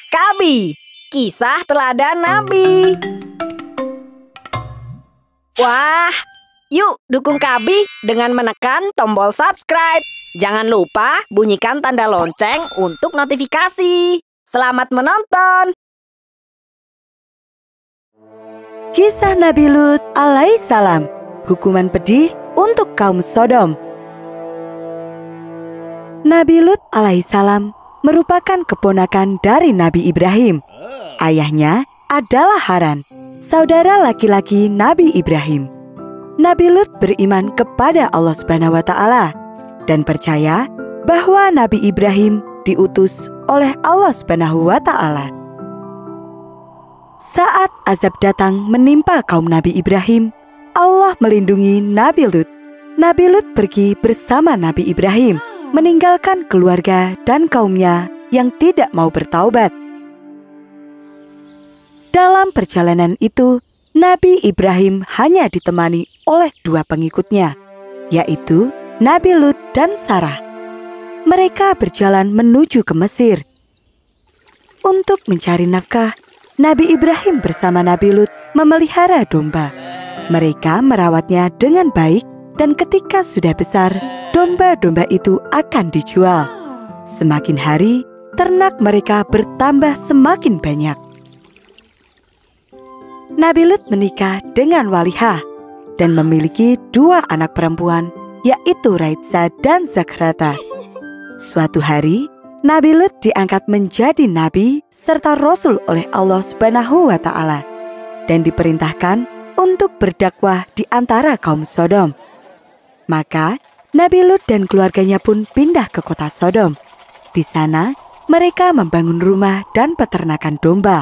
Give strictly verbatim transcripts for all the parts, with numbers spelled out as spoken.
Kabi, kisah teladan Nabi. Wah, yuk dukung Kabi dengan menekan tombol subscribe. Jangan lupa bunyikan tanda lonceng untuk notifikasi. Selamat menonton. Kisah Nabi Lut alaihissalam, hukuman pedih untuk kaum Sodom. Nabi Lut alaihissalam merupakan keponakan dari Nabi Ibrahim. Ayahnya adalah Haran, saudara laki-laki Nabi Ibrahim. Nabi Lut beriman kepada Allah Subhanahu wa Ta'ala dan percaya bahwa Nabi Ibrahim diutus oleh Allah Subhanahu wa Ta'ala. Saat azab datang menimpa kaum Nabi Ibrahim, Allah melindungi Nabi Lut. Nabi Lut pergi bersama Nabi Ibrahim, meninggalkan keluarga dan kaumnya yang tidak mau bertaubat. Dalam perjalanan itu, Nabi Ibrahim hanya ditemani oleh dua pengikutnya, yaitu Nabi Lut dan Sarah. Mereka berjalan menuju ke Mesir. Untuk mencari nafkah, Nabi Ibrahim bersama Nabi Lut memelihara domba. Mereka merawatnya dengan baik, dan ketika sudah besar, domba-domba itu akan dijual. Semakin hari, ternak mereka bertambah semakin banyak. Nabi Lut menikah dengan Walihah dan memiliki dua anak perempuan, yaitu Raidsa dan Zakrata. Suatu hari, Nabi Lut diangkat menjadi nabi serta rasul oleh Allah Subhanahu wa Ta'ala dan diperintahkan untuk berdakwah di antara kaum Sodom. Maka, Nabi Lut dan keluarganya pun pindah ke kota Sodom. Di sana, mereka membangun rumah dan peternakan domba.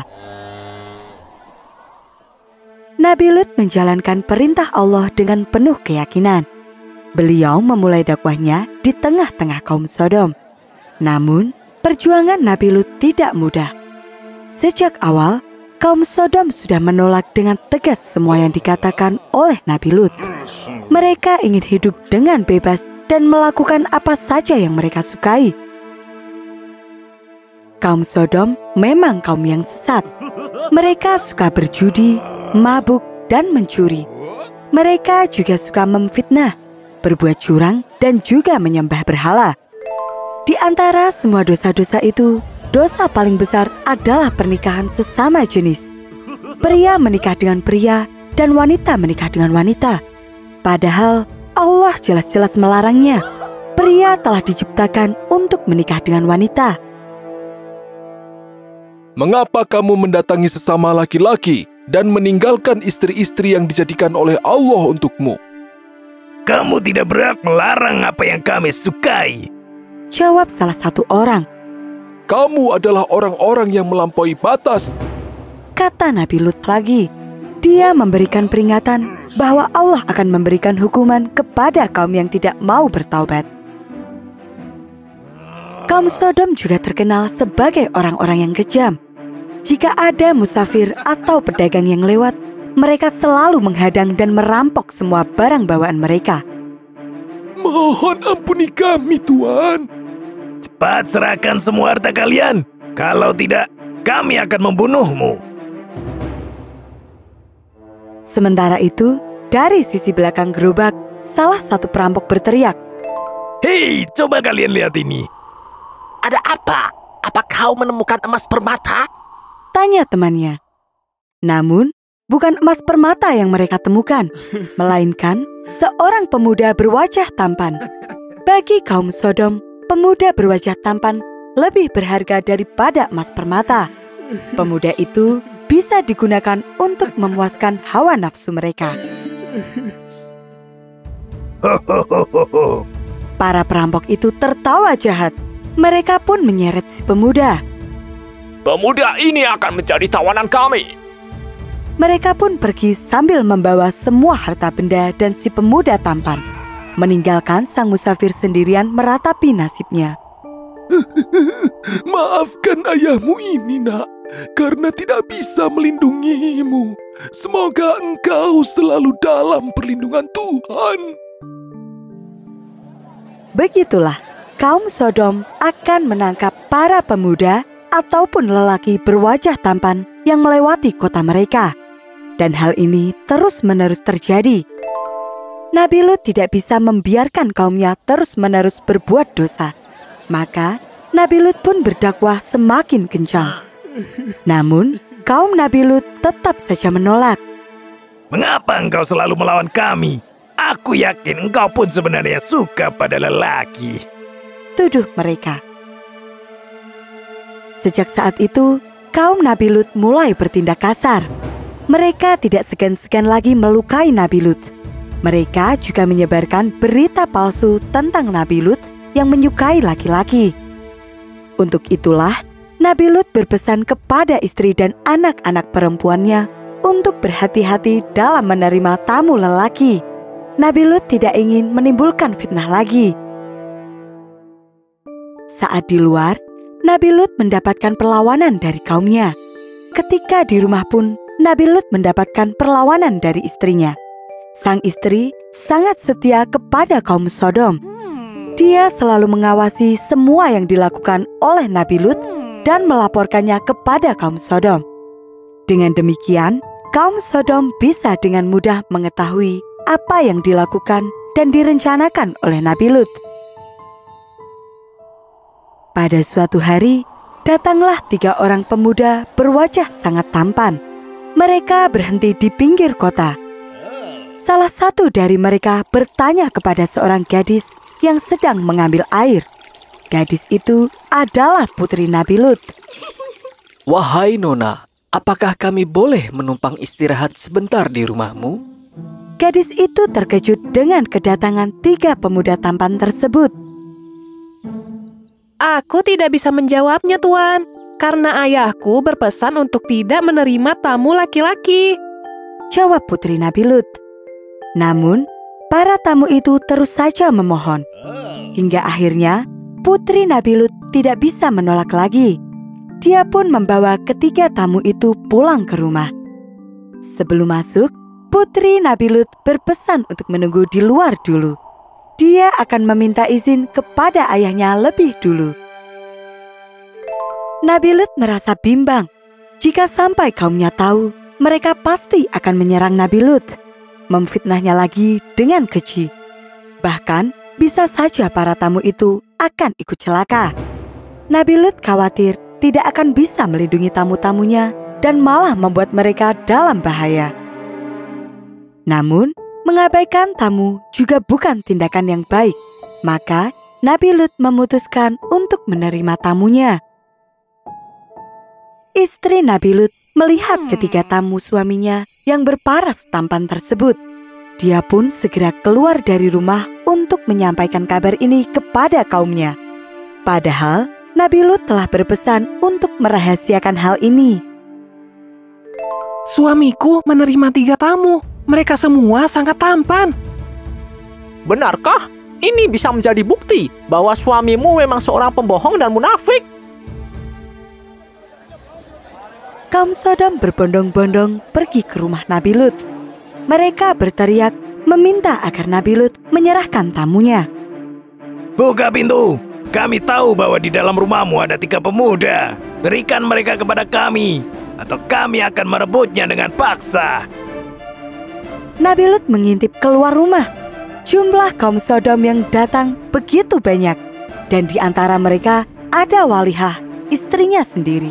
Nabi Lut menjalankan perintah Allah dengan penuh keyakinan. Beliau memulai dakwahnya di tengah-tengah kaum Sodom. Namun, perjuangan Nabi Lut tidak mudah. Sejak awal, kaum Sodom sudah menolak dengan tegas semua yang dikatakan oleh Nabi Lut. Mereka ingin hidup dengan bebas dan melakukan apa saja yang mereka sukai. Kaum Sodom memang kaum yang sesat. Mereka suka berjudi, mabuk, dan mencuri. Mereka juga suka memfitnah, berbuat curang, dan juga menyembah berhala. Di antara semua dosa-dosa itu, dosa paling besar adalah pernikahan sesama jenis. Pria menikah dengan pria dan wanita menikah dengan wanita. Padahal Allah jelas-jelas melarangnya. Pria telah diciptakan untuk menikah dengan wanita. Mengapa kamu mendatangi sesama laki-laki dan meninggalkan istri-istri yang dijadikan oleh Allah untukmu? Kamu tidak berhak melarang apa yang kami sukai. Jawab salah satu orang. Kamu adalah orang-orang yang melampaui batas. Kata Nabi Lut lagi. Dia memberikan peringatan bahwa Allah akan memberikan hukuman kepada kaum yang tidak mau bertaubat. Kaum Sodom juga terkenal sebagai orang-orang yang kejam. Jika ada musafir atau pedagang yang lewat, mereka selalu menghadang dan merampok semua barang bawaan mereka. Mohon ampuni kami, Tuan. Cepat serahkan semua harta kalian. Kalau tidak, kami akan membunuhmu. Sementara itu, dari sisi belakang gerobak, salah satu perampok berteriak. Hei, coba kalian lihat ini. Ada apa? Apa kau menemukan emas permata? Tanya temannya. Namun, bukan emas permata yang mereka temukan, melainkan seorang pemuda berwajah tampan. Bagi kaum Sodom, pemuda berwajah tampan lebih berharga daripada emas permata. Pemuda itu bisa digunakan untuk memuaskan hawa nafsu mereka. Para perampok itu tertawa jahat. Mereka pun menyeret si pemuda. Pemuda ini akan menjadi tawanan kami. Mereka pun pergi sambil membawa semua harta benda dan si pemuda tampan, meninggalkan sang musafir sendirian meratapi nasibnya. Maafkan ayahmu ini, nak, karena tidak bisa melindungimu. Semoga engkau selalu dalam perlindungan Tuhan. Begitulah, kaum Sodom akan menangkap para pemuda ataupun lelaki berwajah tampan yang melewati kota mereka. Dan hal ini terus-menerus terjadi. Nabi Lut tidak bisa membiarkan kaumnya terus-menerus berbuat dosa. Maka Nabi Lut pun berdakwah semakin kencang. Namun kaum Nabi Lut tetap saja menolak. Mengapa engkau selalu melawan kami? Aku yakin engkau pun sebenarnya suka pada lelaki. Tuduh mereka. Sejak saat itu, kaum Nabi Lut mulai bertindak kasar. Mereka tidak segan-segan lagi melukai Nabi Lut. Mereka juga menyebarkan berita palsu tentang Nabi Lut yang menyukai laki-laki. Untuk itulah, Nabi Lut berpesan kepada istri dan anak-anak perempuannya untuk berhati-hati dalam menerima tamu lelaki. Nabi Lut tidak ingin menimbulkan fitnah lagi. Saat di luar, Nabi Lut mendapatkan perlawanan dari kaumnya. Ketika di rumah pun, Nabi Lut mendapatkan perlawanan dari istrinya. Sang istri sangat setia kepada kaum Sodom. Dia selalu mengawasi semua yang dilakukan oleh Nabi Lut dan melaporkannya kepada kaum Sodom. Dengan demikian, kaum Sodom bisa dengan mudah mengetahui apa yang dilakukan dan direncanakan oleh Nabi Lut. Pada suatu hari, datanglah tiga orang pemuda berwajah sangat tampan. Mereka berhenti di pinggir kota. Salah satu dari mereka bertanya kepada seorang gadis yang sedang mengambil air. Gadis itu adalah putri Nabi Lut. Wahai Nona, apakah kami boleh menumpang istirahat sebentar di rumahmu? Gadis itu terkejut dengan kedatangan tiga pemuda tampan tersebut. Aku tidak bisa menjawabnya, Tuan, karena ayahku berpesan untuk tidak menerima tamu laki-laki. Jawab putri Nabi Lut. Namun, para tamu itu terus saja memohon. Hingga akhirnya, putri Nabi Lut tidak bisa menolak lagi. Dia pun membawa ketiga tamu itu pulang ke rumah. Sebelum masuk, putri Nabi Lut berpesan untuk menunggu di luar dulu. Dia akan meminta izin kepada ayahnya lebih dulu. Nabi Lut merasa bimbang. Jika sampai kaumnya tahu, mereka pasti akan menyerang Nabi Lut, memfitnahnya lagi dengan keji. Bahkan, bisa saja para tamu itu akan ikut celaka. Nabi Lut khawatir tidak akan bisa melindungi tamu-tamunya dan malah membuat mereka dalam bahaya. Namun, mengabaikan tamu juga bukan tindakan yang baik. Maka, Nabi Lut memutuskan untuk menerima tamunya. Istri Nabi Lut melihat ketiga tamu suaminya yang berparas tampan tersebut. Dia pun segera keluar dari rumah untuk menyampaikan kabar ini kepada kaumnya. Padahal, Nabi Lut telah berpesan untuk merahasiakan hal ini. Suamiku menerima tiga tamu. Mereka semua sangat tampan. Benarkah? Ini bisa menjadi bukti bahwa suamimu memang seorang pembohong dan munafik. Kaum Sodom berbondong-bondong pergi ke rumah Nabi Lut. Mereka berteriak meminta agar Nabi Lut menyerahkan tamunya. Buka pintu. Kami tahu bahwa di dalam rumahmu ada tiga pemuda. Berikan mereka kepada kami, atau kami akan merebutnya dengan paksa. Nabi Lut mengintip keluar rumah. Jumlah kaum Sodom yang datang begitu banyak. Dan di antara mereka ada Walihah, istrinya sendiri.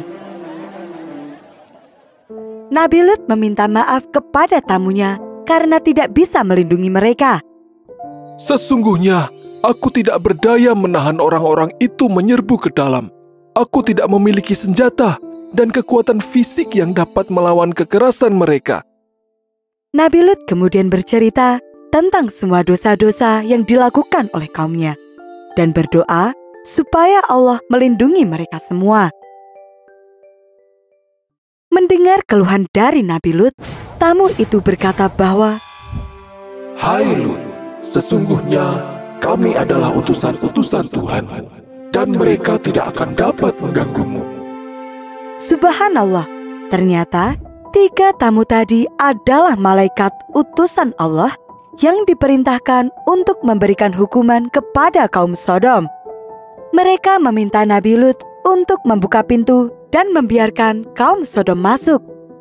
Nabi Lut meminta maaf kepada tamunya karena tidak bisa melindungi mereka. Sesungguhnya, aku tidak berdaya menahan orang-orang itu menyerbu ke dalam. Aku tidak memiliki senjata dan kekuatan fisik yang dapat melawan kekerasan mereka. Nabi Lut kemudian bercerita tentang semua dosa-dosa yang dilakukan oleh kaumnya dan berdoa supaya Allah melindungi mereka semua. Mendengar keluhan dari Nabi Lut, tamu itu berkata bahwa, Hai Lut, sesungguhnya kami adalah utusan-utusan Tuhanmu, dan mereka tidak akan dapat mengganggumu. Subhanallah, ternyata tiga tamu tadi adalah malaikat utusan Allah yang diperintahkan untuk memberikan hukuman kepada kaum Sodom. Mereka meminta Nabi Lut untuk membuka pintu dan membiarkan kaum Sodom masuk.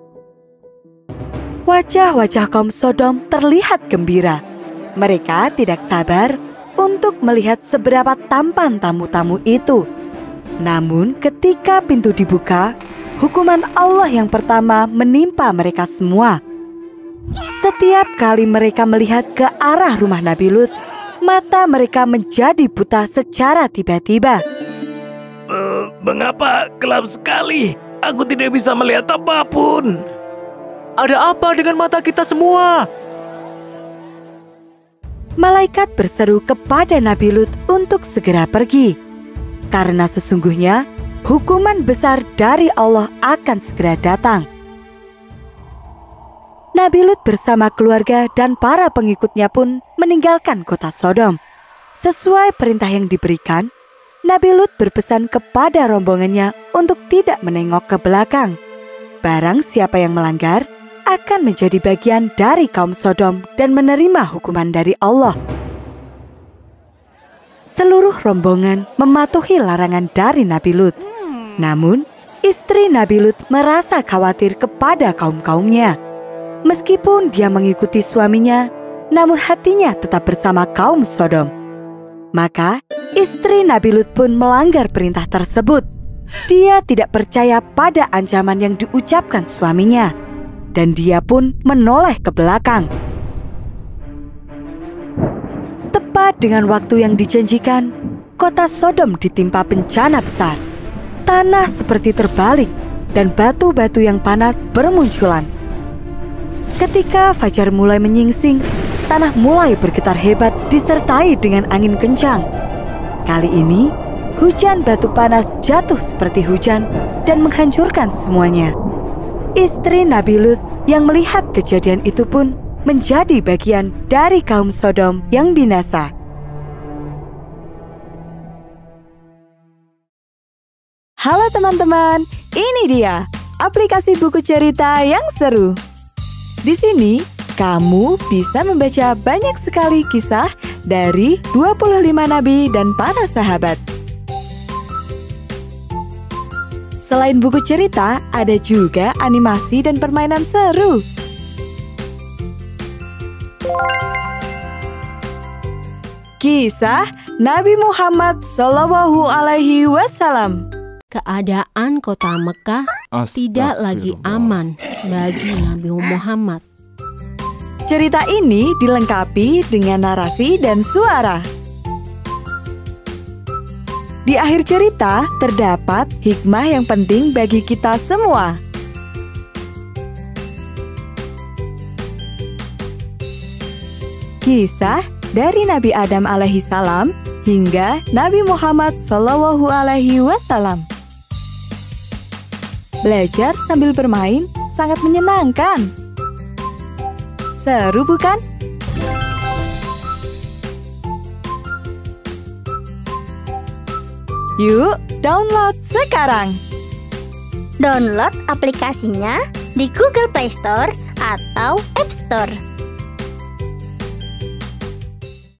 Wajah-wajah kaum Sodom terlihat gembira. Mereka tidak sabar untuk melihat seberapa tampan tamu-tamu itu. Namun ketika pintu dibuka, hukuman Allah yang pertama menimpa mereka semua. Setiap kali mereka melihat ke arah rumah Nabi Lut, mata mereka menjadi buta secara tiba-tiba. Uh, mengapa gelap sekali? Aku tidak bisa melihat apapun. Ada apa dengan mata kita semua? Malaikat berseru kepada Nabi Lut untuk segera pergi. Karena sesungguhnya hukuman besar dari Allah akan segera datang. Nabi Lut bersama keluarga dan para pengikutnya pun meninggalkan kota Sodom. Sesuai perintah yang diberikan, Nabi Lut berpesan kepada rombongannya untuk tidak menengok ke belakang. Barang siapa yang melanggar akan menjadi bagian dari kaum Sodom dan menerima hukuman dari Allah. Seluruh rombongan mematuhi larangan dari Nabi Lut. Namun, istri Nabi Lut merasa khawatir kepada kaum-kaumnya. Meskipun dia mengikuti suaminya, namun hatinya tetap bersama kaum Sodom. Maka, istri Nabi Lut pun melanggar perintah tersebut. Dia tidak percaya pada ancaman yang diucapkan suaminya, dan dia pun menoleh ke belakang. Tepat dengan waktu yang dijanjikan, kota Sodom ditimpa bencana besar. Tanah seperti terbalik dan batu-batu yang panas bermunculan. Ketika fajar mulai menyingsing, tanah mulai bergetar hebat disertai dengan angin kencang. Kali ini, hujan batu panas jatuh seperti hujan dan menghancurkan semuanya. Istri Nabi Lut yang melihat kejadian itu pun menjadi bagian dari kaum Sodom yang binasa. Halo teman-teman, ini dia aplikasi buku cerita yang seru. Di sini, kamu bisa membaca banyak sekali kisah dari dua puluh lima nabi dan para sahabat. Selain buku cerita, ada juga animasi dan permainan seru. Kisah Nabi Muhammad Shallallahu Alaihi Wasallam. Keadaan kota Mekah tidak lagi aman bagi Nabi Muhammad. Cerita ini dilengkapi dengan narasi dan suara. Di akhir cerita terdapat hikmah yang penting bagi kita semua. Kisah dari Nabi Adam alaihi salam hingga Nabi Muhammad Shallallahu Alaihi Wasallam. Belajar sambil bermain sangat menyenangkan. Seru bukan? Yuk, download sekarang. Download aplikasinya di Google Play Store atau App Store.